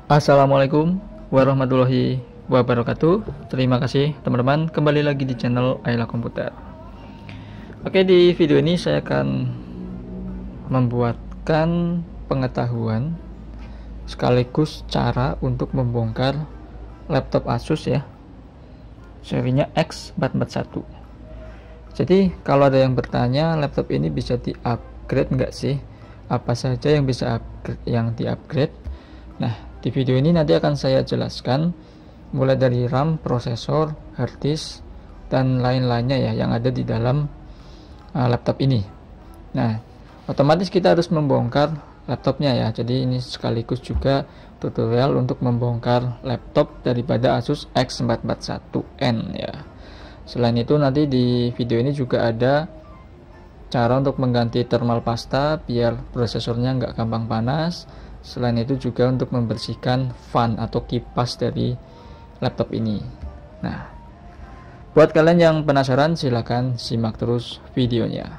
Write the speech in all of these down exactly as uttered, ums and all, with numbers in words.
Assalamualaikum warahmatullahi wabarakatuh. Terima kasih teman-teman, kembali lagi di channel Ayla Komputer. Oke, di video ini saya akan membuatkan pengetahuan sekaligus cara untuk membongkar laptop Asus ya, serinya X empat empat satu. Jadi kalau ada yang bertanya, laptop ini bisa di-upgrade nggak sih? Apa saja yang bisa upgrade, yang di-upgrade? Nah, di video ini nanti akan saya jelaskan mulai dari RAM, prosesor, hard disk, dan lain-lainnya ya yang ada di dalam uh, laptop ini. Nah, otomatis kita harus membongkar laptopnya ya. Jadi ini sekaligus juga tutorial untuk membongkar laptop daripada Asus X empat empat satu N ya. Selain itu nanti di video ini juga ada cara untuk mengganti thermal pasta biar prosesornya nggak gampang panas. Selain itu juga untuk membersihkan fan atau kipas dari laptop ini. Nah, buat kalian yang penasaran silahkan simak terus videonya.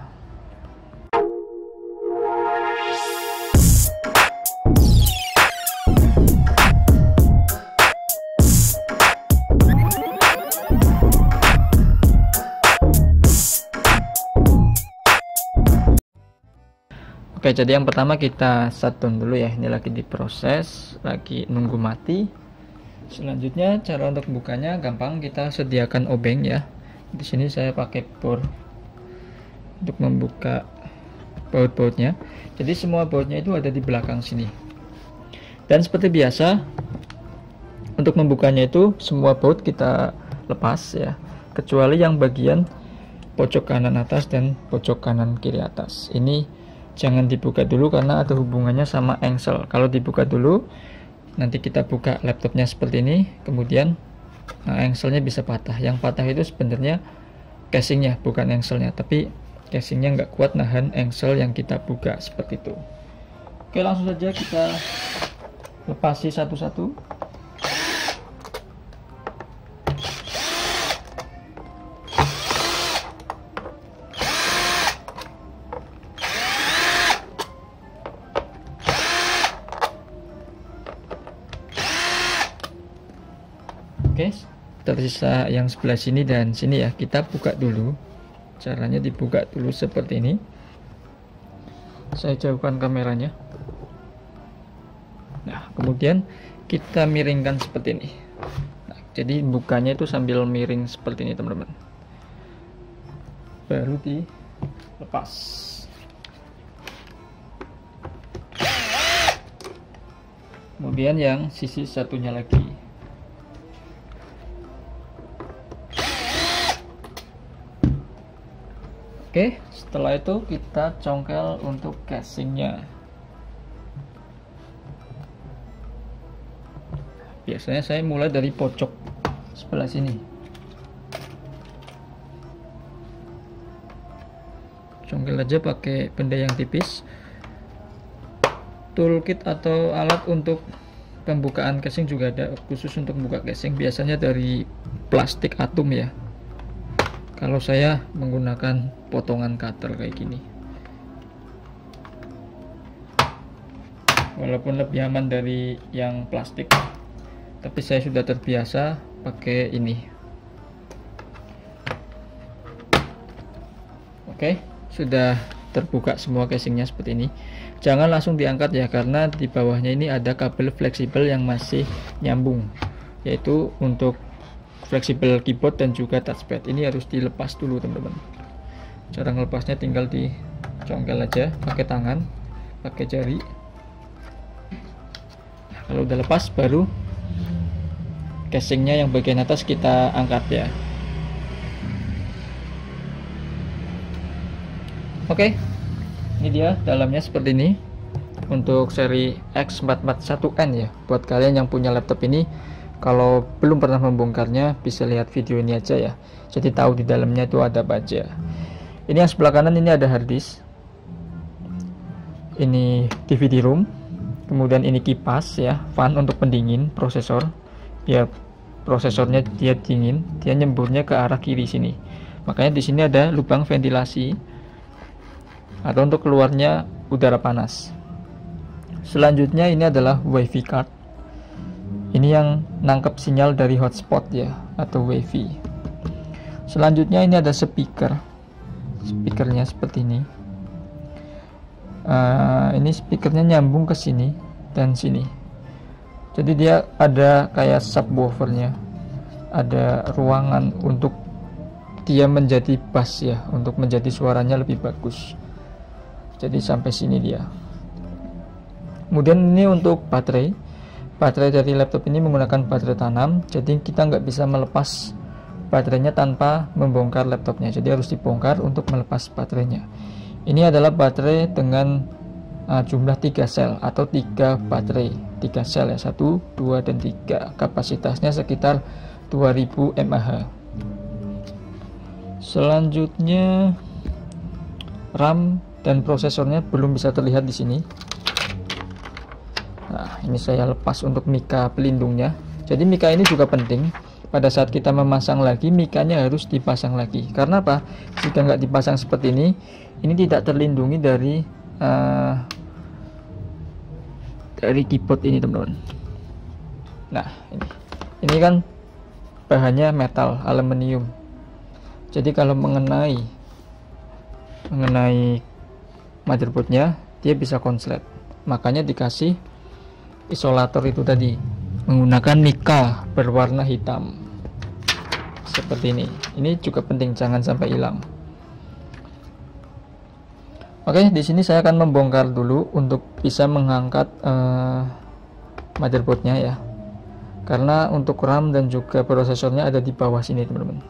Oke, jadi yang pertama kita shutdown dulu ya. Ini lagi diproses, lagi nunggu mati. Selanjutnya cara untuk bukanya gampang, kita sediakan obeng ya. Di sini saya pakai bor untuk membuka baut-bautnya. Jadi semua bautnya itu ada di belakang sini. Dan seperti biasa, untuk membukanya itu semua baut kita lepas ya, kecuali yang bagian pojok kanan atas dan pojok kanan kiri atas. Ini jangan dibuka dulu karena ada hubungannya sama engsel. Kalau dibuka dulu, nanti kita buka laptopnya seperti ini, kemudian nah, engselnya bisa patah. Yang patah itu sebenarnya casingnya, bukan engselnya, tapi casingnya nggak kuat nahan engsel yang kita buka seperti itu. Oke, langsung saja kita lepasi satu-satu. Oke, tersisa yang sebelah sini dan sini ya, kita buka dulu. Caranya dibuka dulu seperti ini. Saya jauhkan kameranya. Nah, kemudian kita miringkan seperti ini. Nah, jadi bukanya itu sambil miring seperti ini teman-teman. Baru dilepas. Kemudian yang sisi satunya lagi. Oke, setelah itu kita congkel untuk casingnya. Biasanya saya mulai dari pojok sebelah sini. Congkel aja pakai benda yang tipis. Toolkit atau alat untuk pembukaan casing juga ada, khusus untuk membuka casing. Biasanya dari plastik atom ya. Kalau saya menggunakan potongan cutter kayak gini, walaupun lebih aman dari yang plastik, tapi saya sudah terbiasa pakai ini. Oke, sudah terbuka semua casingnya seperti ini. Jangan langsung diangkat ya, karena di bawahnya ini ada kabel fleksibel yang masih nyambung, yaitu untuk fleksibel keyboard dan juga touchpad. Ini harus dilepas dulu teman-teman. Cara melepasnya tinggal dicongkel aja pakai tangan, pakai jari. Nah, kalau udah lepas, baru casingnya yang bagian atas kita angkat ya. Oke, ini dia dalamnya seperti ini untuk seri X empat empat satu N ya. Buat kalian yang punya laptop ini, kalau belum pernah membongkarnya, bisa lihat video ini aja ya. Jadi tahu di dalamnya itu ada apa aja. Ini yang sebelah kanan ini ada hard disk. Ini D V D room. Kemudian ini kipas ya, fan untuk pendingin prosesor. Biar prosesornya dia dingin, dia nyemburnya ke arah kiri sini. Makanya di sini ada lubang ventilasi atau untuk keluarnya udara panas. Selanjutnya ini adalah WiFi card. Ini yang nangkep sinyal dari hotspot ya, atau wifi. Selanjutnya ini ada speaker. Speakernya seperti ini. Uh, ini speakernya nyambung ke sini dan sini. Jadi dia ada kayak subwoofernya, ada ruangan untuk dia menjadi bass ya, untuk menjadi suaranya lebih bagus. Jadi sampai sini dia. Kemudian ini untuk baterai. Baterai dari laptop ini menggunakan baterai tanam, jadi kita nggak bisa melepas baterainya tanpa membongkar laptopnya. Jadi harus dibongkar untuk melepas baterainya. Ini adalah baterai dengan uh, jumlah tiga sel atau tiga baterai, tiga sel ya, satu, dua, dan tiga. Kapasitasnya sekitar dua ribu mAh. Selanjutnya RAM dan prosesornya belum bisa terlihat di sini. Nah, ini saya lepas untuk mika pelindungnya. Jadi mika ini juga penting. Pada saat kita memasang lagi, mikanya harus dipasang lagi. Karena apa? Jika nggak dipasang seperti ini, ini tidak terlindungi dari uh, dari keyboard ini, teman-teman. Nah, ini ini kan bahannya metal aluminium. Jadi kalau mengenai mengenai motherboardnya, dia bisa konslet. Makanya dikasih isolator itu tadi, menggunakan mika berwarna hitam seperti ini. Ini juga penting, jangan sampai hilang. Oke, di sini saya akan membongkar dulu untuk bisa mengangkat uh, motherboardnya ya. Karena untuk RAM dan juga prosesornya ada di bawah sini, teman-teman.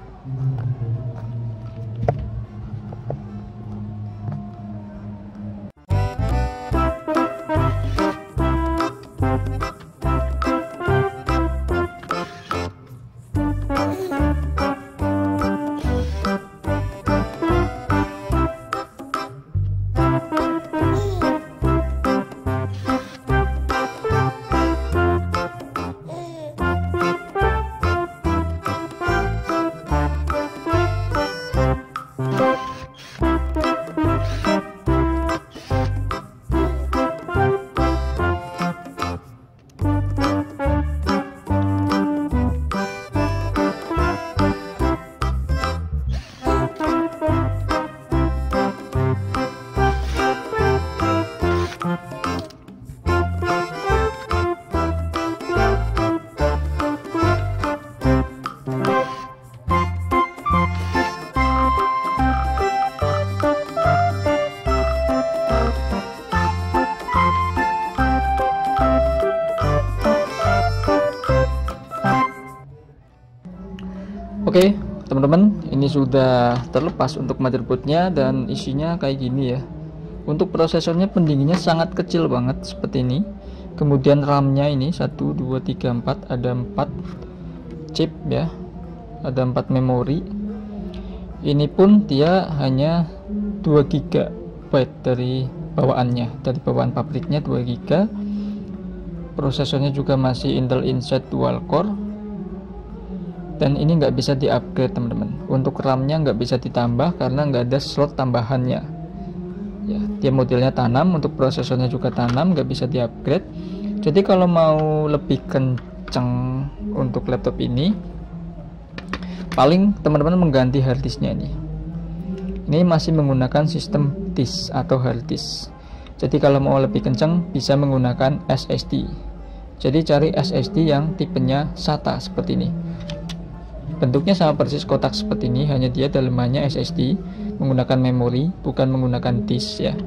Oke, teman-teman, ini sudah terlepas untuk motherboardnya dan isinya kayak gini ya. Untuk prosesornya pendinginnya sangat kecil banget seperti ini. Kemudian RAM-nya ini satu, dua, tiga, empat, ada empat chip ya. Ada empat memori. Ini pun dia hanya dua giga byte dari bawaannya, dari bawaan pabriknya dua giga. Prosesornya juga masih Intel Inside dual core. Dan ini nggak bisa di-upgrade, teman-teman. Untuk RAM-nya nggak bisa ditambah karena nggak ada slot tambahannya. Ya, dia modelnya tanam, untuk prosesornya juga tanam, nggak bisa di-upgrade. Jadi kalau mau lebih kenceng untuk laptop ini, paling teman-teman mengganti harddisknya ini. Ini masih menggunakan sistem disk atau harddisk. Jadi kalau mau lebih kenceng bisa menggunakan S S D. Jadi cari S S D yang tipenya SATA seperti ini. Bentuknya sama persis kotak seperti ini, hanya dia dalamannya S S D, menggunakan memori, bukan menggunakan disk ya.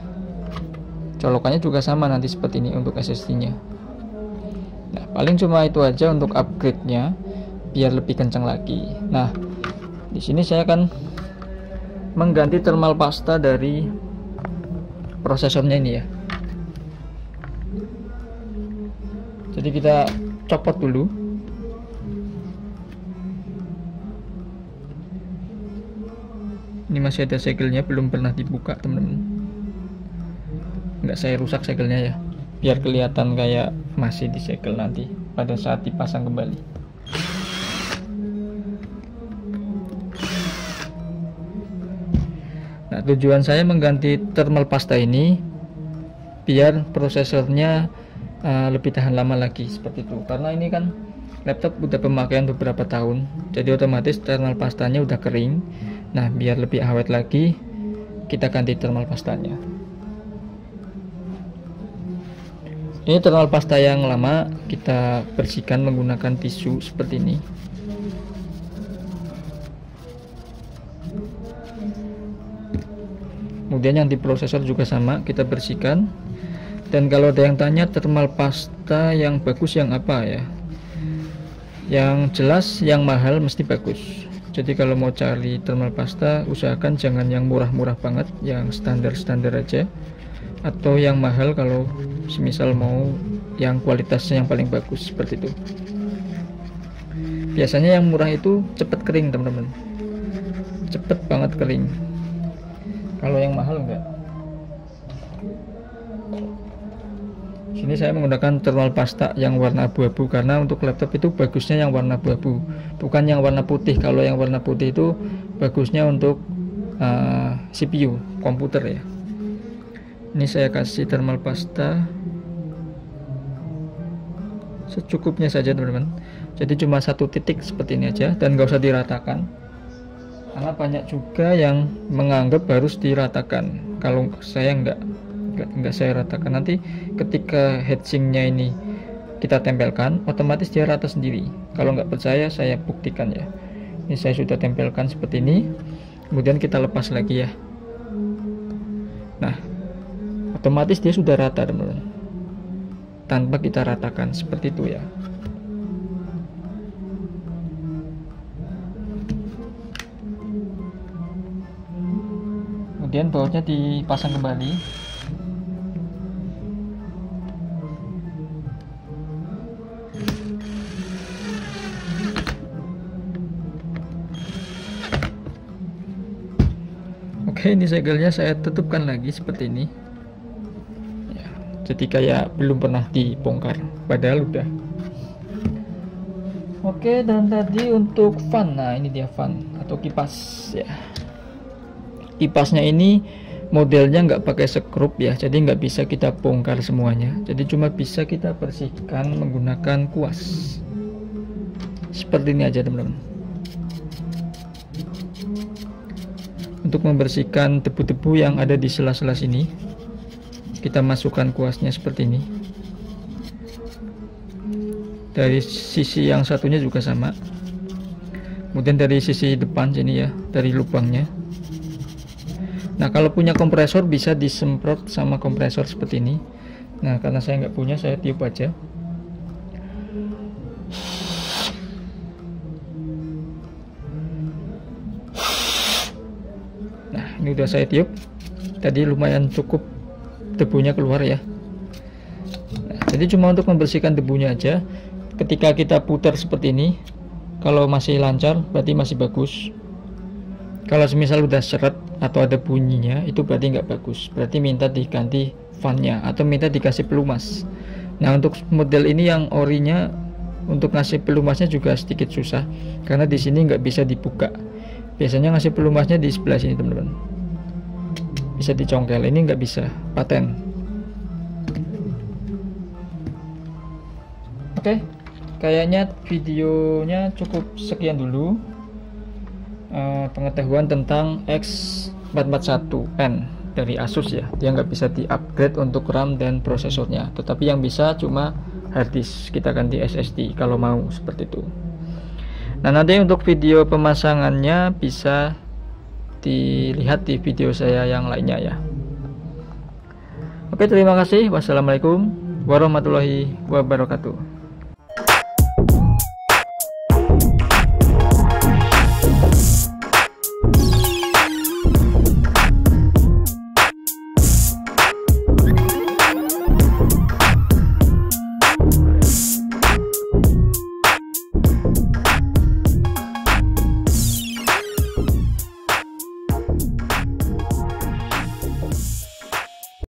Colokannya juga sama nanti seperti ini untuk S S D-nya. Nah, paling cuma itu aja untuk upgrade-nya, biar lebih kencang lagi. Nah, di sini saya akan mengganti thermal pasta dari prosesornya ini ya. Jadi kita copot dulu. Ini masih ada segelnya, belum pernah dibuka, teman-teman. Nggak saya rusak segelnya ya, biar kelihatan kayak masih disegel nanti pada saat dipasang kembali. Nah, tujuan saya mengganti thermal pasta ini biar prosesornya uh, lebih tahan lama lagi seperti itu. Karena ini kan laptop udah pemakaian beberapa tahun, jadi otomatis thermal pastanya udah kering. Nah, biar lebih awet lagi, kita ganti thermal pastanya. Ini thermal pasta yang lama, kita bersihkan menggunakan tisu seperti ini. Kemudian yang di prosesor juga sama, kita bersihkan. Dan kalau ada yang tanya thermal pasta yang bagus yang apa ya, yang jelas yang mahal mesti bagus. Jadi kalau mau cari thermal pasta, usahakan jangan yang murah-murah banget, yang standar-standar aja, atau yang mahal kalau semisal mau yang kualitasnya yang paling bagus seperti itu. Biasanya yang murah itu cepet kering teman-teman, cepet banget kering. Kalau yang mahal enggak. Sini saya menggunakan thermal pasta yang warna abu-abu, karena untuk laptop itu bagusnya yang warna abu-abu, bukan yang warna putih. Kalau yang warna putih itu bagusnya untuk uh, C P U komputer ya. Ini saya kasih thermal pasta secukupnya saja teman-teman. Jadi cuma satu titik seperti ini aja, dan nggak usah diratakan, karena banyak juga yang menganggap harus diratakan. Kalau saya nggak nggak, nggak saya ratakan. Nanti ketika heatsinknya ini kita tempelkan, otomatis dia rata sendiri. Kalau nggak percaya, saya buktikan ya. Ini saya sudah tempelkan seperti ini. Kemudian kita lepas lagi ya. Nah, otomatis dia sudah rata teman-teman, tanpa kita ratakan seperti itu ya. Kemudian bautnya dipasang kembali. Oke, ini segelnya saya tutupkan lagi seperti ini ya, jadi kayak belum pernah dibongkar, padahal udah. Oke, dan tadi untuk fan, nah ini dia fan atau kipas ya. Kipasnya ini modelnya nggak pakai sekrup ya, jadi nggak bisa kita bongkar semuanya, jadi cuma bisa kita bersihkan menggunakan kuas seperti ini aja teman-teman. Untuk membersihkan debu-debu yang ada di sela-sela sini, kita masukkan kuasnya seperti ini. Dari sisi yang satunya juga sama, kemudian dari sisi depan sini ya, dari lubangnya. Nah, kalau punya kompresor bisa disemprot sama kompresor seperti ini. Nah, karena saya nggak punya, saya tiup aja. Nah, ini udah saya tiup. Tadi lumayan cukup debunya keluar ya. Nah, jadi cuma untuk membersihkan debunya aja. Ketika kita putar seperti ini, kalau masih lancar berarti masih bagus. Kalau semisal udah seret atau ada bunyinya, itu berarti nggak bagus, berarti minta diganti fannya atau minta dikasih pelumas. Nah, untuk model ini yang orinya, untuk ngasih pelumasnya juga sedikit susah, karena di sini nggak bisa dibuka. Biasanya ngasih pelumasnya di sebelah sini teman-teman, bisa dicongkel. Ini nggak bisa, paten. Oke, kayaknya videonya cukup sekian dulu. Uh, pengetahuan tentang X empat empat satu N dari Asus ya. Dia nggak bisa di-upgrade untuk RAM dan prosesornya, tetapi yang bisa cuma harddisk, kita ganti S S D kalau mau seperti itu. Nah, nanti untuk video pemasangannya bisa dilihat di video saya yang lainnya ya. Oke, terima kasih. Wassalamualaikum warahmatullahi wabarakatuh.